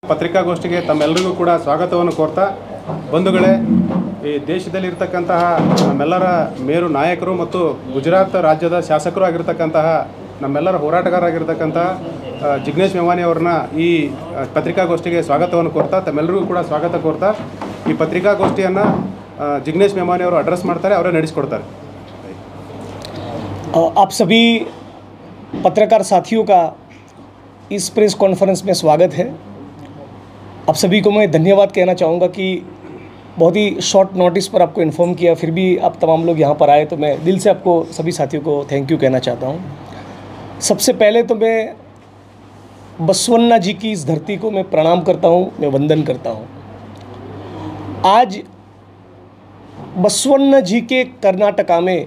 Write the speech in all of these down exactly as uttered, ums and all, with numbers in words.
ಪತ್ರಿಕಾಗೋಷ್ಠಿಗೆ ತಮ್ಮೆಲ್ಲರಿಗೂ ಕೂಡ ಸ್ವಾಗತವನ್ನು ಕೋರ್ತಾ, ಬಂಧುಗಳೇ, ಈ ದೇಶದಲ್ಲಿರ್ತಕ್ಕಂತಹ ನಮ್ಮೆಲ್ಲರ ಮೇರು ನಾಯಕರು ಮತ್ತು ಗುಜರಾತ್ ರಾಜ್ಯದ ಶಾಸಕರು ಆಗಿರ್ತಕ್ಕಂತಹ ನಮ್ಮೆಲ್ಲರ ಹೋರಾಟಗಾರರಾಗಿರ್ತಕ್ಕಂತಹ ಜಿಗ್ನೇಶ್ ಮೇವಾನಿ ಅವರನ್ನ ಈ ಪತ್ರಿಕಾಗೋಷ್ಠಿಗೆ ಸ್ವಾಗತವನ್ನು ಕೋರ್ತಾ ತಮ್ಮೆಲ್ಲರಿಗೂ ಕೂಡ ಸ್ವಾಗತ ಕೋರ್ತಾ ಈ ಪತ್ರಿಕಾಗೋಷ್ಠಿಯನ್ನು जिग्नेश मेवानी और एड्रेस ಮಾಡ್ತಾರೆ, ಅವರೇ ನಡೆಸಿಕೊಡ್ತಾರೆ। आप सभी पत्रकार साथियों का इस प्रेस कॉन्फ्रेंस में स्वागत है। आप सभी को मैं धन्यवाद कहना चाहूँगा कि बहुत ही शॉर्ट नोटिस पर आपको इन्फॉर्म किया, फिर भी आप तमाम लोग यहाँ पर आए, तो मैं दिल से आपको सभी साथियों को थैंक यू कहना चाहता हूँ। सबसे पहले तो मैं बसवन्ना जी की इस धरती को मैं प्रणाम करता हूँ, मैं वंदन करता हूँ। आज बसवन्ना जी के कर्नाटका में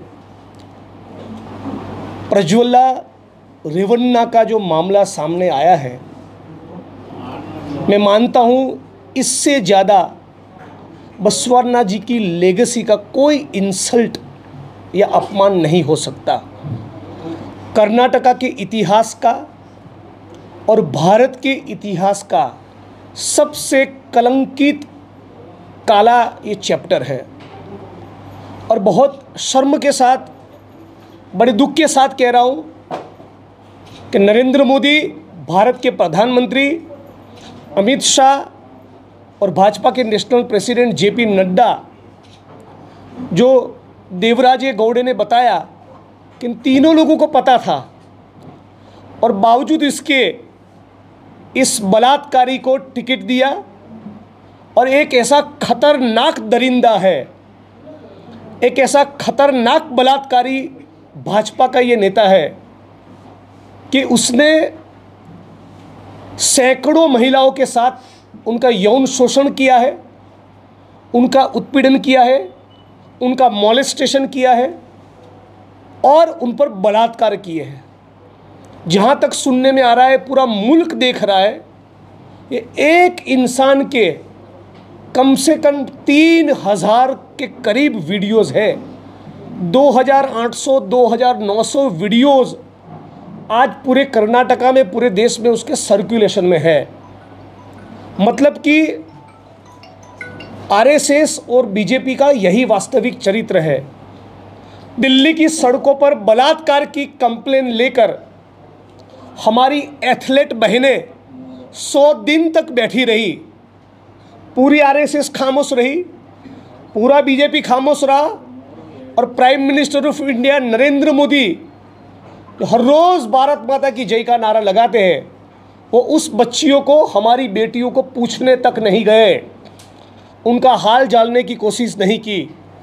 प्रज्वला रेवन्ना का जो मामला सामने आया है, मैं मानता हूँ इससे ज़्यादा बसवन्ना जी की लेगेसी का कोई इंसल्ट या अपमान नहीं हो सकता। कर्नाटका के इतिहास का और भारत के इतिहास का सबसे कलंकित काला ये चैप्टर है, और बहुत शर्म के साथ, बड़े दुख के साथ कह रहा हूँ कि नरेंद्र मोदी, भारत के प्रधानमंत्री, अमित शाह और भाजपा के नेशनल प्रेसिडेंट जेपी नड्डा, जो देवराजे गौड़े ने बताया कि इन तीनों लोगों को पता था, और बावजूद इसके इस बलात्कारी को टिकट दिया, और एक ऐसा खतरनाक दरिंदा है, एक ऐसा खतरनाक बलात्कारी भाजपा का ये नेता है कि उसने सैकड़ों महिलाओं के साथ उनका यौन शोषण किया है, उनका उत्पीड़न किया है, उनका मॉलेस्टेशन किया है और उन पर बलात्कार किए हैं। जहाँ तक सुनने में आ रहा है, पूरा मुल्क देख रहा है, ये एक इंसान के कम से कम तीन हज़ार के करीब वीडियोज़ है। दो हज़ार आठ सौ दो हज़ार नौ सौ वीडियोज़ आज पूरे कर्नाटका में, पूरे देश में उसके सर्कुलेशन में है। मतलब कि आरएसएस और बीजेपी का यही वास्तविक चरित्र है। दिल्ली की सड़कों पर बलात्कार की कंप्लेन लेकर हमारी एथलीट बहनें सौ दिन तक बैठी रही, पूरी आरएसएस खामोश रही, पूरा बीजेपी खामोश रहा, और prime minister of India Narendra Modi हर रोज़ भारत माता की जय का नारा लगाते हैं, वो उस बच्चियों को, हमारी बेटियों को पूछने तक नहीं गए, उनका हाल जानने की कोशिश नहीं की।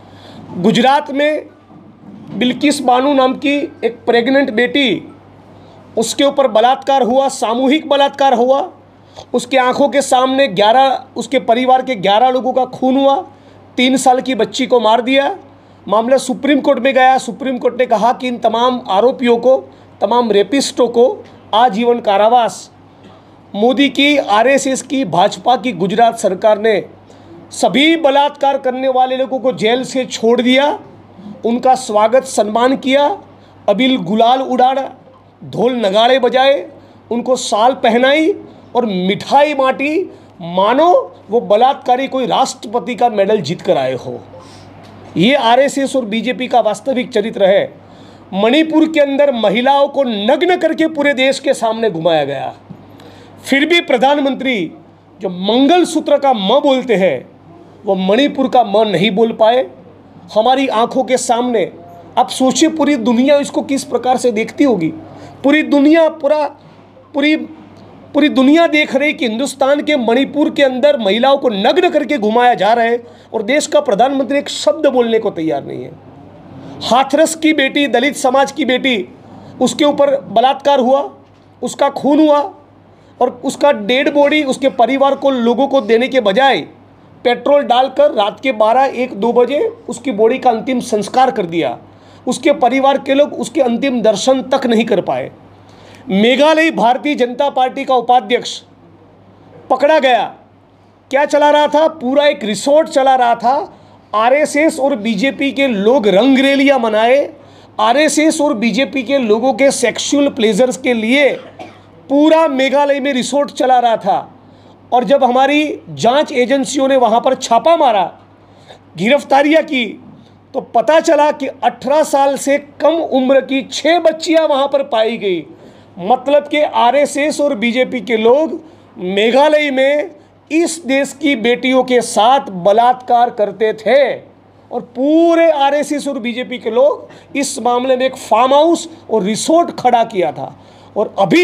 गुजरात में बिल्किस बानू नाम की एक प्रेग्नेंट बेटी, उसके ऊपर बलात्कार हुआ, सामूहिक बलात्कार हुआ, उसके आंखों के सामने ग्यारह, उसके परिवार के ग्यारह लोगों का खून हुआ, तीन साल की बच्ची को मार दिया। मामला सुप्रीम कोर्ट में गया। सुप्रीम कोर्ट ने कहा कि इन तमाम आरोपियों को, तमाम रेपिस्टों को आजीवन कारावास। मोदी की, आरएसएस की, भाजपा की गुजरात सरकार ने सभी बलात्कार करने वाले लोगों को जेल से छोड़ दिया, उनका स्वागत सम्मान किया, अबील गुलाल उड़ाड़ा, ढोल नगाड़े बजाए, उनको शाल पहनाई और मिठाई बांटी, मानो वो बलात्कारी कोई राष्ट्रपति का मेडल जीत कर आए हो। ये आरएसएस और बीजेपी का वास्तविक चरित्र है। मणिपुर के अंदर महिलाओं को नग्न करके पूरे देश के सामने घुमाया गया, फिर भी प्रधानमंत्री जो मंगलसूत्र का म बोलते हैं, वो मणिपुर का म नहीं बोल पाए। हमारी आंखों के सामने, आप सोचिए पूरी दुनिया इसको किस प्रकार से देखती होगी। पूरी दुनिया, पूरा पूरी पूरी दुनिया देख रही कि हिंदुस्तान के मणिपुर के अंदर महिलाओं को नग्न करके घुमाया जा रहा है, और देश का प्रधानमंत्री एक शब्द बोलने को तैयार नहीं है। हाथरस की बेटी, दलित समाज की बेटी, उसके ऊपर बलात्कार हुआ, उसका खून हुआ, और उसका डेड बॉडी उसके परिवार को, लोगों को देने के बजाय पेट्रोल डालकर रात के बारह एक दो बजे उसकी बॉडी का अंतिम संस्कार कर दिया। उसके परिवार के लोग उसके अंतिम दर्शन तक नहीं कर पाए। मेघालय भारतीय जनता पार्टी का उपाध्यक्ष पकड़ा गया। क्या चला रहा था? पूरा एक रिसोर्ट चला रहा था। आरएसएस और बीजेपी के लोग रंगरेलियां मनाए, आरएसएस और बीजेपी के लोगों के सेक्सुअल प्लेजर्स के लिए पूरा मेघालय में रिसोर्ट चला रहा था, और जब हमारी जांच एजेंसियों ने वहाँ पर छापा मारा, गिरफ्तारियाँ की, तो पता चला कि अठारह साल से कम उम्र की छः बच्चियाँ वहाँ पर पाई गई। मतलब कि आरएसएस और बीजेपी के लोग मेघालय में इस देश की बेटियों के साथ बलात्कार करते थे और पूरे आरएसएस और बीजेपी के लोग इस मामले में एक फार्म हाउस और रिसोर्ट खड़ा किया था। और अभी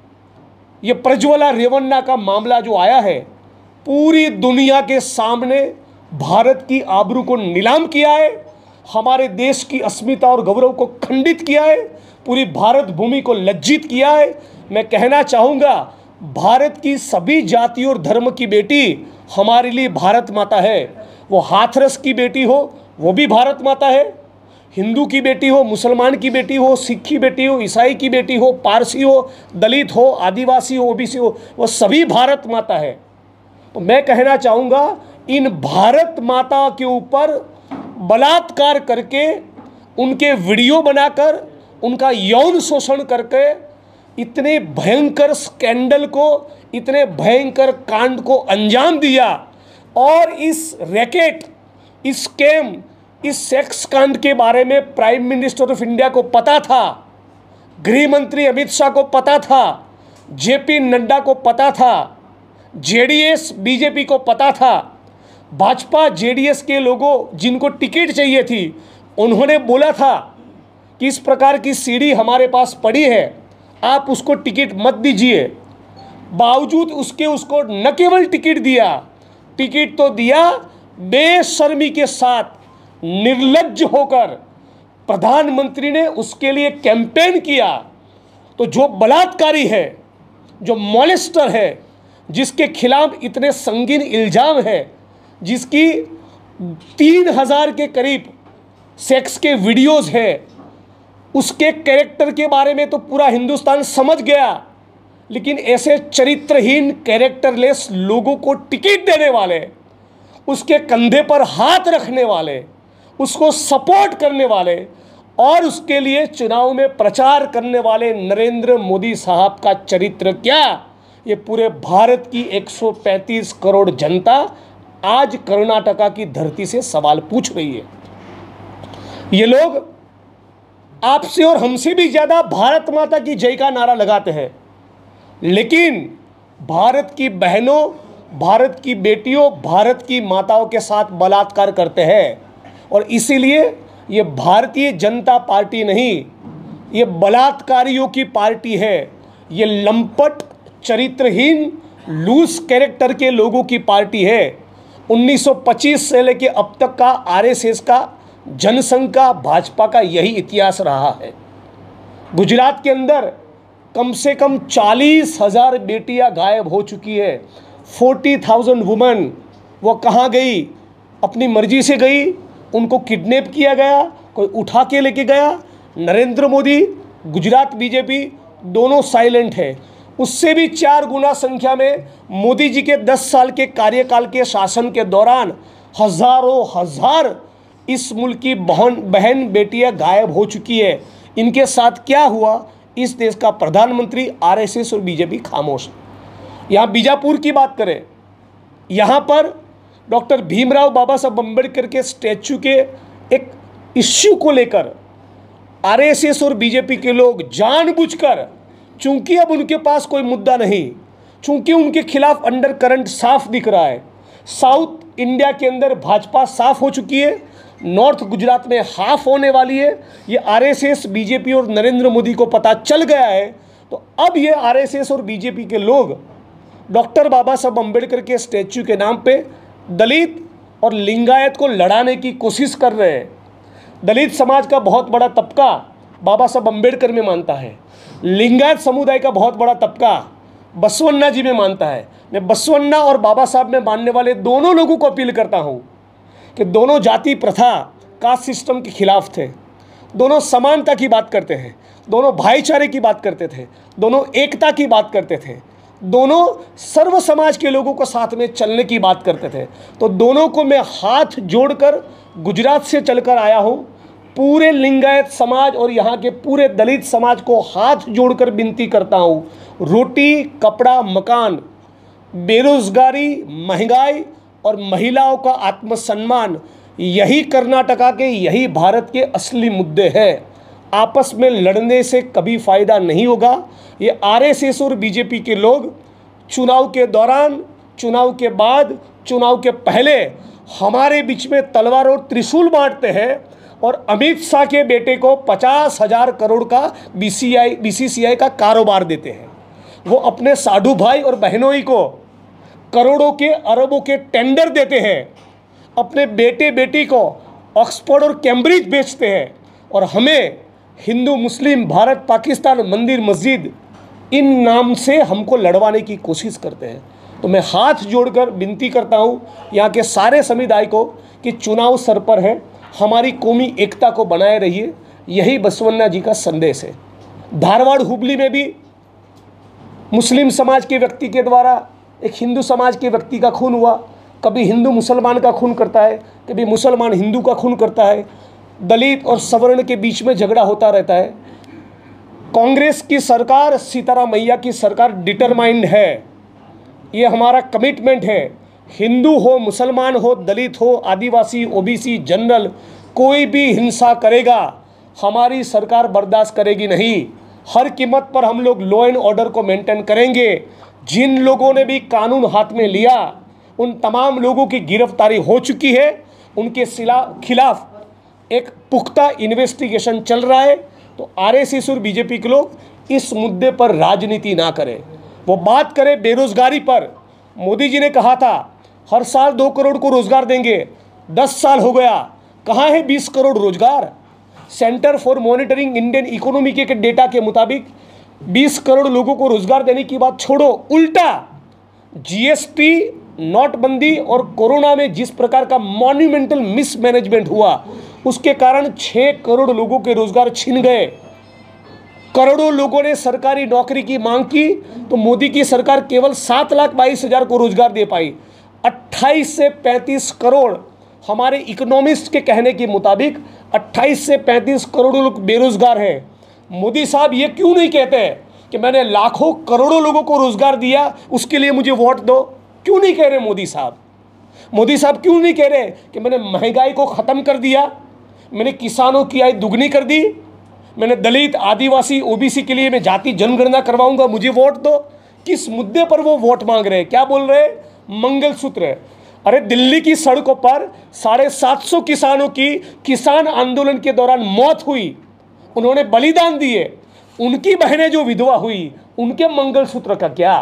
ये प्रज्वला रेवन्ना का मामला जो आया है, पूरी दुनिया के सामने भारत की आबरू को नीलाम किया है, हमारे देश की अस्मिता और गौरव को खंडित किया है, पूरी भारत भूमि को लज्जित किया है। मैं कहना चाहूँगा, भारत की सभी जाति और धर्म की बेटी हमारे लिए भारत माता है। वो हाथरस की बेटी हो, वो भी भारत माता है। हिंदू की बेटी हो, मुसलमान की बेटी हो, सिख की बेटी हो, ईसाई की बेटी हो, पारसी हो, दलित हो, आदिवासी हो, ओबीसी हो, वो सभी भारत माता है। तो मैं कहना चाहूँगा, इन भारत माता के ऊपर बलात्कार करके, उनके वीडियो बनाकर, उनका यौन शोषण करके इतने भयंकर स्कैंडल को, इतने भयंकर कांड को अंजाम दिया। और इस रैकेट, इस स्कैम, इस सेक्स कांड के बारे में प्राइम मिनिस्टर ऑफ इंडिया को पता था, गृह मंत्री अमित शाह को पता था, जेपी नड्डा को पता था, जेडीएस बीजेपी को पता था। भाजपा जेडीएस के लोगों जिनको टिकट चाहिए थी, उन्होंने बोला था कि इस प्रकार की सीढ़ी हमारे पास पड़ी है, आप उसको टिकट मत दीजिए। बावजूद उसके उसको न केवल टिकट दिया, टिकट तो दिया, बेशर्मी के साथ, निर्लज्ज होकर प्रधानमंत्री ने उसके लिए कैंपेन किया। तो जो बलात्कारी है, जो मॉलेस्टर है, जिसके खिलाफ इतने संगीन इल्ज़ाम है, जिसकी तीन हजार के करीब सेक्स के वीडियोस है, उसके कैरेक्टर के बारे में तो पूरा हिंदुस्तान समझ गया। लेकिन ऐसे चरित्रहीन, कैरेक्टरलेस लोगों को टिकट देने वाले, उसके कंधे पर हाथ रखने वाले, उसको सपोर्ट करने वाले और उसके लिए चुनाव में प्रचार करने वाले नरेंद्र मोदी साहब का चरित्र क्या, ये पूरे भारत की एक सौ पैंतीस करोड़ जनता आज कर्नाटका की धरती से सवाल पूछ रही है। ये लोग आपसे और हमसे भी ज़्यादा भारत माता की जय का नारा लगाते हैं, लेकिन भारत की बहनों, भारत की बेटियों, भारत की माताओं के साथ बलात्कार करते हैं। और इसीलिए ये भारतीय जनता पार्टी नहीं, ये बलात्कारियों की पार्टी है। ये लंपट, चरित्रहीन, लूज कैरेक्टर के लोगों की पार्टी है। उन्नीस सौ पच्चीस से लेके अब तक का आरएसएस का, जनसंघ का, भाजपा का यही इतिहास रहा है। गुजरात के अंदर कम से कम चालीस हजार बेटियां गायब हो चुकी है। फोर्टी थाउजेंड वुमेन, वो कहाँ गई? अपनी मर्जी से गई, उनको किडनैप किया गया, कोई उठा के लेके गया। नरेंद्र मोदी, गुजरात बीजेपी दोनों साइलेंट है। उससे भी चार गुना संख्या में मोदी जी के दस साल के कार्यकाल के शासन के दौरान हजारों हजार इस मुल्क की बहन बहन बेटियां गायब हो चुकी है। इनके साथ क्या हुआ, इस देश का प्रधानमंत्री, आरएसएस और बीजेपी खामोश। यहाँ बीजापुर की बात करें, यहाँ पर डॉक्टर भीमराव बाबा साहब अम्बेडकर के स्टैचू के एक इश्यू को लेकर आरएसएस और बीजेपी के लोग जानबूझकर, चूंकि अब उनके पास कोई मुद्दा नहीं, चूंकि उनके खिलाफ अंडर करंट साफ दिख रहा है, साउथ इंडिया के अंदर भाजपा साफ हो चुकी है, नॉर्थ गुजरात में हाफ होने वाली है, ये आरएसएस, बीजेपी और नरेंद्र मोदी को पता चल गया है। तो अब ये आरएसएस और बीजेपी के लोग डॉक्टर बाबा साहब अम्बेडकर के स्टैचू के नाम पे दलित और लिंगायत को लड़ाने की कोशिश कर रहे हैं। दलित समाज का बहुत बड़ा तबका बाबा साहब अम्बेडकर में मानता है, लिंगायत समुदाय का बहुत बड़ा तबका बसवन्ना जी में मानता है। मैं बसवन्ना और बाबा साहब में मानने वाले दोनों लोगों को अपील करता हूँ कि दोनों जाति प्रथा, कास्ट सिस्टम के खिलाफ थे, दोनों समानता की बात करते हैं, दोनों भाईचारे की बात करते थे, दोनों एकता की बात करते थे, दोनों सर्व समाज के लोगों को साथ में चलने की बात करते थे। तो दोनों को मैं हाथ जोड़कर गुजरात से चलकर आया हूँ, पूरे लिंगायत समाज और यहाँ के पूरे दलित समाज को हाथ जोड़कर विनती करता हूँ, रोटी, कपड़ा, मकान बेरोजगारी, महंगाई और महिलाओं का आत्मसम्मान, यही कर्नाटका के, यही भारत के असली मुद्दे हैं। आपस में लड़ने से कभी फ़ायदा नहीं होगा। ये आरएसएस और बीजेपी के लोग चुनाव के दौरान, चुनाव के बाद, चुनाव के पहले हमारे बीच में तलवार और त्रिशूल बांटते हैं और अमित शाह के बेटे को पचास हजार करोड़ का बीसीआई बीसीसीआई का कारोबार देते हैं। वो अपने साधु भाई और बहनोई को करोड़ों के, अरबों के टेंडर देते हैं, अपने बेटे बेटी को ऑक्सफोर्ड और कैम्ब्रिज बेचते हैं, और हमें हिंदू, मुस्लिम, भारत, पाकिस्तान, मंदिर, मस्जिद, इन नाम से हमको लड़वाने की कोशिश करते हैं। तो मैं हाथ जोड़कर विनती करता हूँ यहाँ के सारे समुदाय को कि चुनाव सर पर है, हमारी कौमी एकता को बनाए रहिए। यही बसवन्ना जी का संदेश है। धारवाड़, हुबली में भी मुस्लिम समाज के व्यक्ति के द्वारा एक हिंदू समाज के व्यक्ति का खून हुआ। कभी हिंदू मुसलमान का खून करता है, कभी मुसलमान हिंदू का खून करता है। दलित और सवर्ण के बीच में झगड़ा होता रहता है। कांग्रेस की सरकार, सीताराम मैया की सरकार डिटरमाइंड है, ये हमारा कमिटमेंट है। हिंदू हो, मुसलमान हो, दलित हो, आदिवासी, ओबीसी, जनरल, कोई भी हिंसा करेगा हमारी सरकार बर्दाश्त करेगी नहीं। हर कीमत पर हम लोग लॉ एंड ऑर्डर को मेंटेन करेंगे। जिन लोगों ने भी कानून हाथ में लिया, उन तमाम लोगों की गिरफ्तारी हो चुकी है। उनके खिलाफ एक पुख्ता इन्वेस्टिगेशन चल रहा है। तो आरएसएस और बीजेपी के लोग इस मुद्दे पर राजनीति ना करें, वो बात करें बेरोजगारी पर। मोदी जी ने कहा था हर साल दो करोड़ को रोजगार देंगे, दस साल हो गया, कहाँ है बीस करोड़ रोजगार? Centre for Monitoring Indian Economy के डेटा के मुताबिक बीस करोड़ लोगों को रोजगार देने की बात छोड़ो, उल्टा जीएसटी, नोटबंदी और कोरोना में जिस प्रकार का मॉन्यूमेंटल मिसमैनेजमेंट हुआ, उसके कारण छः करोड़ लोगों के रोजगार छिन गए। करोड़ों लोगों ने सरकारी नौकरी की मांग की, तो मोदी की सरकार केवल सात लाख बाईस हजार को रोजगार दे पाई। अट्ठाईस से पैंतीस करोड़, हमारे इकोनॉमिस्ट के कहने के मुताबिक अट्ठाईस से पैंतीस करोड़ लोग बेरोजगार हैं। मोदी साहब ये क्यों नहीं कहते कि मैंने लाखों करोड़ों लोगों को रोजगार दिया, उसके लिए मुझे वोट दो? क्यों नहीं कह रहे मोदी साहब? मोदी साहब क्यों नहीं कह रहे कि मैंने महंगाई को ख़त्म कर दिया, मैंने किसानों की आय दुगनी कर दी, मैंने दलित, आदिवासी, ओबीसी के लिए मैं जाति जनगणना करवाऊंगा, मुझे वोट दो? किस मुद्दे पर वो वोट मांग रहे हैं? क्या बोल रहे हैं? मंगलसूत्र। अरे दिल्ली की सड़कों पर साढ़े सात सौ किसानों की किसान आंदोलन के दौरान मौत हुई, उन्होंने बलिदान दिए, उनकी बहनें जो विधवा हुई, उनके मंगलसूत्र का क्या?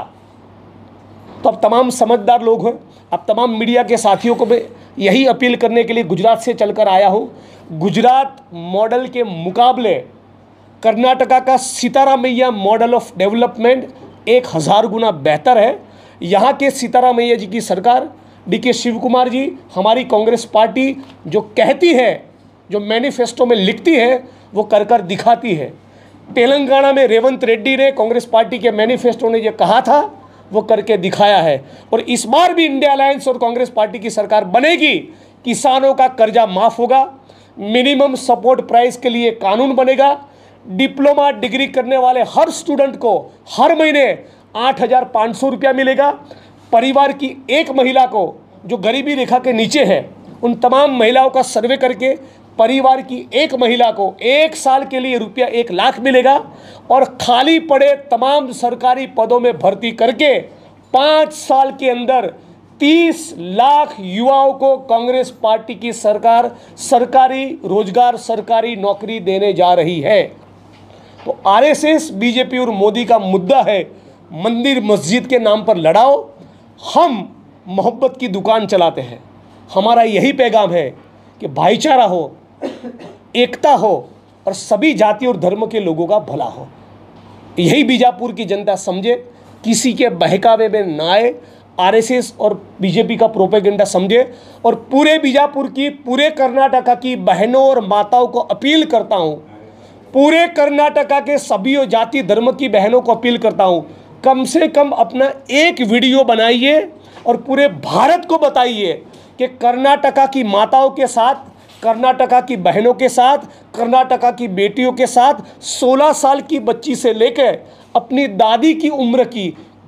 तो अब तमाम समझदार लोग हैं, अब तमाम मीडिया के साथियों को मैं यही अपील करने के लिए गुजरात से चलकर आया हूँ। गुजरात मॉडल के मुकाबले कर्नाटका का सीताराम मैया मॉडल ऑफ डेवलपमेंट एक हज़ार गुना बेहतर है। यहाँ के सीताराम मैया जी की सरकार, डी के शिव कुमार जी, हमारी कांग्रेस पार्टी जो कहती है, जो मैनिफेस्टो में लिखती है, वो कर कर दिखाती है। तेलंगाना में रेवंत रेड्डी ने, कांग्रेस पार्टी के मैनिफेस्टो ने ये कहा था, वो करके दिखाया है। और इस बार भी इंडिया अलायंस और कांग्रेस पार्टी की सरकार बनेगी, किसानों का कर्जा माफ़ होगा, मिनिमम सपोर्ट प्राइस के लिए कानून बनेगा, डिप्लोमा डिग्री करने वाले हर स्टूडेंट को हर महीने आठ हज़ार पाँच सौ रुपया मिलेगा। परिवार की एक महिला को जो गरीबी रेखा के नीचे है, उन तमाम महिलाओं का सर्वे करके परिवार की एक महिला को एक साल के लिए रुपया एक लाख मिलेगा। और खाली पड़े तमाम सरकारी पदों में भर्ती करके पाँच साल के अंदर तीस लाख युवाओं को कांग्रेस पार्टी की सरकार सरकारी रोजगार, सरकारी नौकरी देने जा रही है। तो आरएसएस, बीजेपी और मोदी का मुद्दा है मंदिर मस्जिद के नाम पर लड़ाओ, हम मोहब्बत की दुकान चलाते हैं। हमारा यही पैगाम है कि भाईचारा हो, एकता हो और सभी जाति और धर्म के लोगों का भला हो। यही बीजापुर की जनता समझे, किसी के बहकावे में ना आए, आरएसएस और बीजेपी का प्रोपेगेंडा समझे। और पूरे बीजापुर की, पूरे कर्नाटका की बहनों और माताओं को अपील करता हूँ, पूरे कर्नाटका के सभी जाति धर्म की बहनों को अपील करता हूँ, कम से कम अपना एक वीडियो बनाइए और पूरे भारत को बताइए कि कर्नाटका की माताओं के साथ, कर्नाटका की बहनों के साथ, कर्नाटका की बेटियों के साथ सोलह साल की बच्ची से लेकर अपनी दादी की उम्र की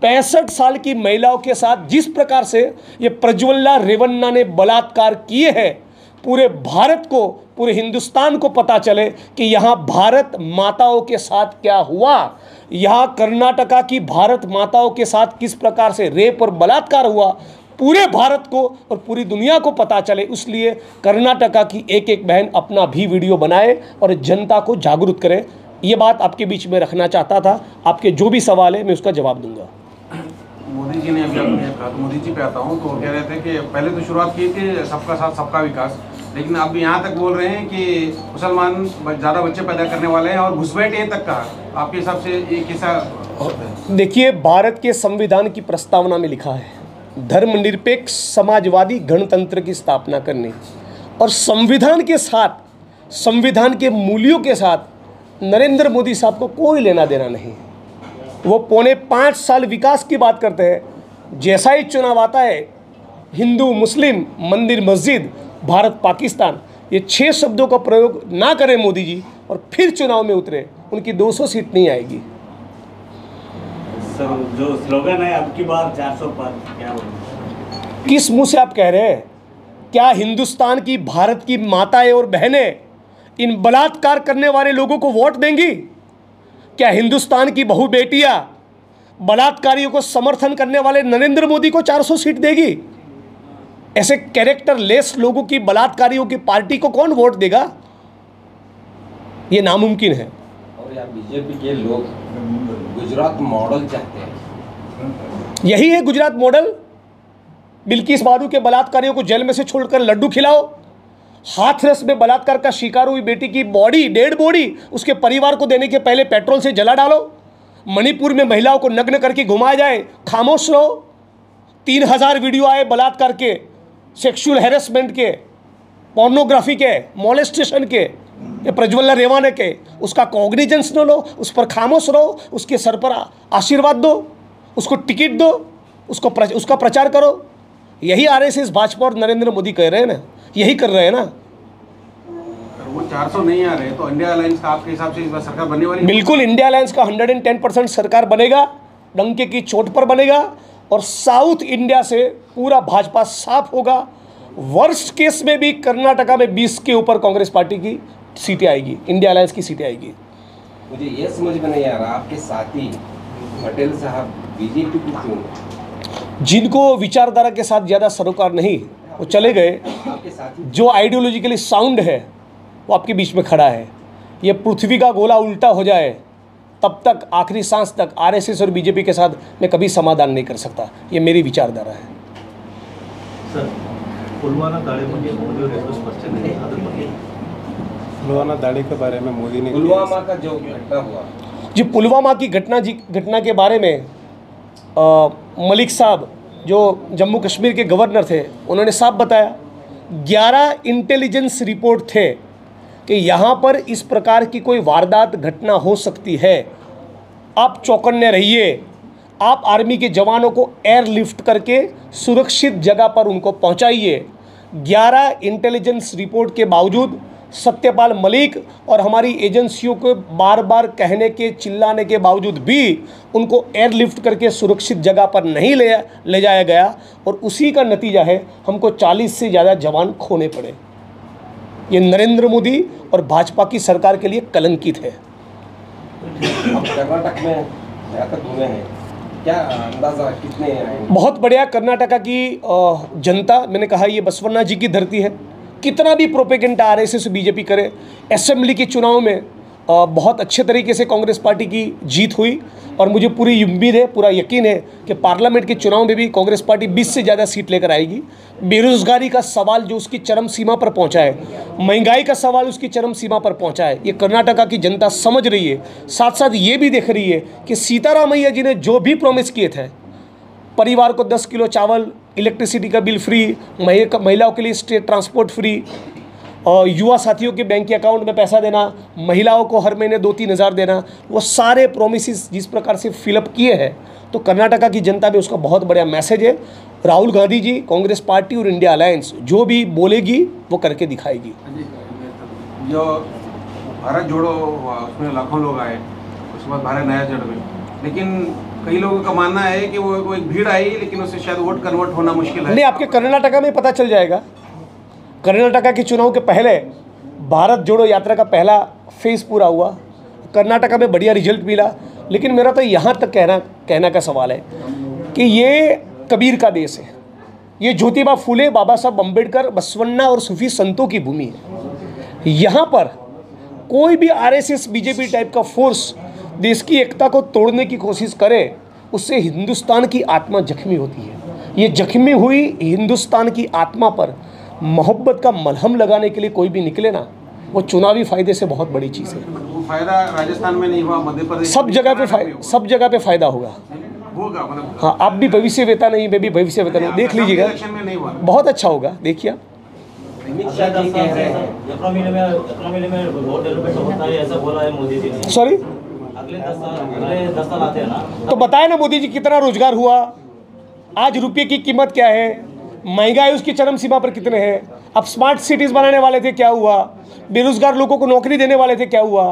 पैंसठ साल की महिलाओं के साथ जिस प्रकार से ये प्रज्वला रेवन्ना ने बलात्कार किए हैं, पूरे भारत को, पूरे हिंदुस्तान को पता चले कि यहाँ भारत माताओं के साथ क्या हुआ, यहाँ कर्नाटका की भारत माताओं के साथ किस प्रकार से रेप और बलात्कार हुआ, पूरे भारत को और पूरी दुनिया को पता चले। इसलिए कर्नाटका की एक एक बहन अपना भी वीडियो बनाए और जनता को जागरूक करे। ये बात आपके बीच में रखना चाहता था। आपके जो भी सवाल है मैं उसका जवाब दूंगा। मोदी जी ने अभी अपने कहा, तो मोदी जी पे आता हूँ, तो वो कह रहे थे कि पहले तो शुरुआत की थी सबका साथ सबका विकास, लेकिन अब यहाँ तक बोल रहे हैं कि मुसलमान ज़्यादा बच्चे पैदा करने वाले हैं और घुसपैठ ये तक कहा। आपके हिसाब से ये कैसा? देखिए, भारत के संविधान की प्रस्तावना में लिखा है धर्मनिरपेक्ष समाजवादी गणतंत्र की स्थापना करने, और संविधान के साथ, संविधान के मूल्यों के साथ नरेंद्र मोदी साहब को कोई लेना देना नहीं। वो पौने पाँच साल विकास की बात करते हैं, जैसा ही चुनाव आता है हिंदू मुस्लिम, मंदिर मस्जिद, भारत पाकिस्तान, ये छह शब्दों का प्रयोग ना करें मोदी जी और फिर चुनाव में उतरे, उनकी दो सौ सीट नहीं आएगी। सर, जो स्लोगन है अब की बार चार सौ पार, क्या बोलूं? किस मुंह से आप कह रहे हैं? क्या हिंदुस्तान की, भारत की माताएं और बहनें इन बलात्कार करने वाले लोगों को वोट देंगी? क्या हिंदुस्तान की बहु बेटियां बलात्कारियों को समर्थन करने वाले नरेंद्र मोदी को चार सौ सीट देगी? ऐसे कैरेक्टर लेस लोगों की, बलात्कारियों की पार्टी को कौन वोट देगा? ये नामुमकिन है। और यहाँ बीजेपी के लोग गुजरात मॉडल चाहते हैं। यही है गुजरात मॉडल। बिल्किस बानो के बलात्कारियों को जेल में से छोड़कर लड्डू खिलाओ, हाथरस में बलात्कार का शिकार हुई बेटी की बॉडी, डेड बॉडी, उसके परिवार को देने के पहले पेट्रोल से जला डालो। मणिपुर में महिलाओं को नग्न करके घुमाया जाए, खामोश रहो। तीन हजार वीडियो आए बलात्कार के, सेक्सुअल हैरेसमेंट के, पोर्नोग्राफी के, मोलेस्टेशन के, ये प्रज्वला रेवन्ना के, उसका कॉग्निजेंस न लो, उस पर खामोश रहो, उसके सर पर आशीर्वाद दो, उसको टिकट दो, उसको प्र, उसका प्रचार करो। यही आरएसएस, भाजपा और नरेंद्र मोदी कह रहे हैं ना, यही कर रहे हैं ना। वो चार सौ नहीं आ रहे, तो इंडिया अलायंस का आपके हिसाब से इस बार सरकार बनने वाली? बिल्कुल, इंडिया अलायंस का एक सौ दस परसेंट सरकार बनेगा, डंके की चोट पर बनेगा, और साउथ इंडिया से पूरा भाजपा साफ होगा। वर्स्ट केस में भी कर्नाटका में बीस के ऊपर कांग्रेस पार्टी की सीटें आएगी, इंडिया अलायंस की सीटें आएगी। मुझे ये समझ में नहीं आ रहा, आपके साथी पटेल साहब बीजेपी को क्यों? जिनको विचारधारा के साथ ज़्यादा सरोकार नहीं, वो चले गए। आपके साथी जो आइडियोलॉजिकली साउंड है वो आपके बीच में खड़ा है। ये पृथ्वी का गोला उल्टा हो जाए तब तक, आखिरी सांस तक आरएसएस और बीजेपी के साथ मैं कभी समाधान नहीं कर सकता। ये मेरी विचारधारा है। सर, पुलवामा दाड़ी ಬಗ್ಗೆ मोदी ಅವರು ಎಷ್ಟು ಸ್ಪಷ್ಟನೆ ಇದೆ ಅದರ ಬಗ್ಗೆ? पुलवामा दाड़ी के बारे में मोदी ने पुलवामा का जो घटना हुआ, जी, पुलवामा की घटना जी घटना के बारे में आ, मलिक साहब जो जम्मू कश्मीर के गवर्नर थे, उन्होंने साफ बताया, ग्यारह इंटेलिजेंस रिपोर्ट थे कि यहाँ पर इस प्रकार की कोई वारदात घटना हो सकती है। आप चौकन्ने रहिए, आप आर्मी के जवानों को एयरलिफ्ट करके सुरक्षित जगह पर उनको पहुँचाइए। ग्यारह इंटेलिजेंस रिपोर्ट के बावजूद सत्यपाल मलिक और हमारी एजेंसियों को बार बार कहने के, चिल्लाने के बावजूद भी उनको एयरलिफ्ट करके सुरक्षित जगह पर नहीं ले ले जाया गया, और उसी का नतीजा है हमको चालीस से ज़्यादा जवान खोने पड़े। ये नरेंद्र मोदी और भाजपा की सरकार के लिए कलंकित है। आप कर्नाटक में जहाँ तक घूमे हैं, क्या अंदाजा कितने आएंगे? बहुत बढ़िया। कर्नाटका की अ, जनता, मैंने कहा ये बसवन्ना जी की धरती है। कितना भी प्रोपेगेंडा आरएसएस बीजेपी करे, असेंबली के चुनाव में अ, बहुत अच्छे तरीके से कांग्रेस पार्टी की जीत हुई, और मुझे पूरी उम्मीद है, पूरा यकीन है कि पार्लियामेंट के चुनाव में भी कांग्रेस पार्टी बीस से ज़्यादा सीट लेकर आएगी। बेरोजगारी का सवाल जो उसकी चरम सीमा पर पहुंचा है, महंगाई का सवाल उसकी चरम सीमा पर पहुंचा है, ये कर्नाटका की जनता समझ रही है। साथ साथ ये भी देख रही है कि सीतारामैया जी ने जो भी प्रॉमिस किए थे, परिवार को दस किलो चावल, इलेक्ट्रिसिटी का बिल फ्री, महिलाओं के लिए स्टेट ट्रांसपोर्ट फ्री, और युवा साथियों के बैंक के अकाउंट में पैसा देना, महिलाओं को हर महीने दो तीन हज़ार देना, वो सारे प्रोमिस जिस प्रकार से फिलअप किए हैं, तो कर्नाटका की जनता में उसका बहुत बड़ा मैसेज है। राहुल गांधी जी, कांग्रेस पार्टी और इंडिया अलायंस जो भी बोलेगी वो करके दिखाएगी। जो भारत जोड़ो हुआ, उसमें लाखों लोग आए, उसके बाद भारत नया जड़ में, लेकिन कई लोगों का मानना है कि वो वो एक भीड़ आई लेकिन उससे शायद वोट कन्वर्ट होना मुश्किल है। नहीं, आपके कर्नाटका में पता चल जाएगा। कर्नाटका के चुनाव के पहले भारत जोड़ो यात्रा का पहला फेज पूरा हुआ, कर्नाटका में बढ़िया रिजल्ट मिला। लेकिन मेरा तो यहाँ तक कहना कहना का सवाल है कि ये कबीर का देश है, ये ज्योतिबा फूले, बाबा साहब अम्बेडकर, बसवन्ना और सूफी संतों की भूमि है। यहाँ पर कोई भी आरएसएस बीजेपी टाइप का फोर्स देश की एकता को तोड़ने की कोशिश करे, उससे हिंदुस्तान की आत्मा जख्मी होती है। ये जख्मी हुई हिंदुस्तान की आत्मा पर मोहब्बत का मलहम लगाने के लिए कोई भी निकले ना, वो चुनावी फायदे से बहुत बड़ी चीज़ है। वो फायदा राजस्थान में नहीं हुआ, मध्य प्रदेश सब जगह पे फायदा सब जगह पे फायदा होगा। होगा मतलब। हाँ, आप भी भविष्य वेता नहीं, मैं भी भविष्य वेता नहीं, देख लीजिएगा, इलेक्शन में नहीं हुआ। बहुत अच्छा होगा, देखिए आप। अमित शाह जी कह रहे हैं अगले महीने में अगले महीने में वोट डेवलपमेंट होता है, ऐसा बोला है मोदी जी ने। सॉरी, अगले दस साल अगले दस साल आते हैं ना, तो बताए ना मोदी जी कितना रोजगार हुआ, आज रुपये की कीमत क्या है, महंगाई उसकी चरम सीमा पर कितने हैं। अब स्मार्ट सिटीज बनाने वाले थे, क्या हुआ, बेरोजगार लोगों को नौकरी देने वाले थे, क्या हुआ।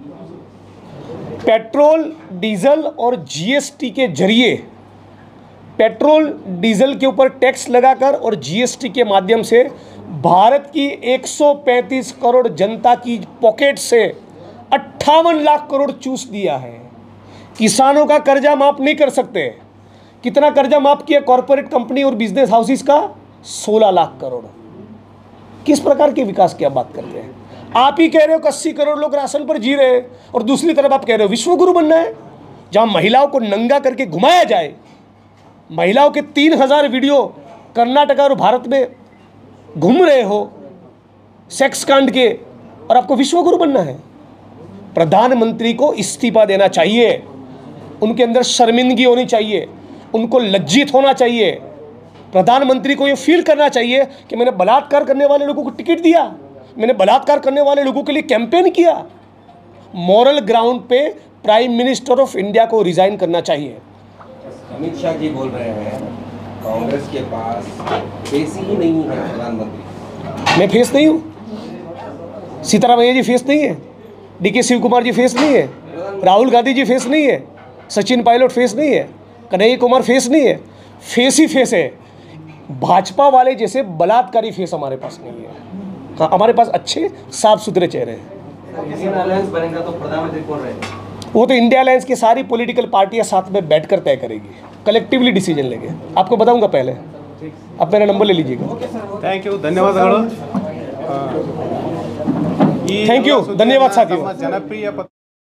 पेट्रोल डीजल और जीएसटी के जरिए, पेट्रोल डीजल के ऊपर टैक्स लगाकर और जीएसटी के माध्यम से भारत की एक सौ पैंतीस करोड़ जनता की पॉकेट से अट्ठावन लाख करोड़ चूस दिया है। किसानों का कर्जा माफ नहीं कर सकते। कितना कर्जा माफ किया कॉरपोरेट कंपनी और बिजनेस हाउसेस का? सोलह लाख करोड़। किस प्रकार के विकास की आप बात करते हैं? आप ही कह रहे हो कि अस्सी करोड़ लोग राशन पर जी रहे हैं और दूसरी तरफ आप कह रहे हो विश्वगुरु बनना है, जहां महिलाओं को नंगा करके घुमाया जाए। महिलाओं के तीन हजार वीडियो कर्नाटक और भारत में घूम रहे हो सेक्स कांड के, और आपको विश्वगुरु बनना है। प्रधानमंत्री को इस्तीफा देना चाहिए, उनके अंदर शर्मिंदगी होनी चाहिए, उनको लज्जित होना चाहिए। प्रधानमंत्री को ये फील करना चाहिए कि मैंने बलात्कार करने वाले लोगों को टिकट दिया, मैंने बलात्कार करने वाले लोगों के लिए कैंपेन किया। मॉरल ग्राउंड पे प्राइम मिनिस्टर ऑफ इंडिया को रिजाइन करना चाहिए। अमित शाह जी बोल रहे हैं कांग्रेस के पास फेस ही नहीं है प्रधानमंत्री। मैं फेस नहीं हूँ, सीतारामैया जी फेस नहीं है, डीके शिव कुमार जी फेस नहीं है, राहुल गांधी जी फेस नहीं है, सचिन पायलट फेस नहीं है, कन्हैया कुमार फेस नहीं है। फेस ही फेस है। भाजपा वाले जैसे बलात्कारी फेस हमारे पास नहीं है। हाँ, हमारे पास अच्छे साफ सुथरे चेहरे हैं। इंडियन अलायंस बनेगा तो प्रधानमंत्री कौन रहेगा? वो तो इंडिया अलायंस की सारी पॉलिटिकल पार्टियां साथ में बैठकर तय करेगी, कलेक्टिवली डिसीजन लेंगे। आपको बताऊंगा पहले, आप मेरा नंबर ले लीजिएगा। ಥ್ಯಾಂಕ್ ಯು, ಧನ್ಯವಾದಗಳು. ಥ್ಯಾಂಕ್ ಯು, ಧನ್ಯವಾದ ಸಾಥಿಯೋ. ನಮ್ಮ ಜನಪ್ರಿಯ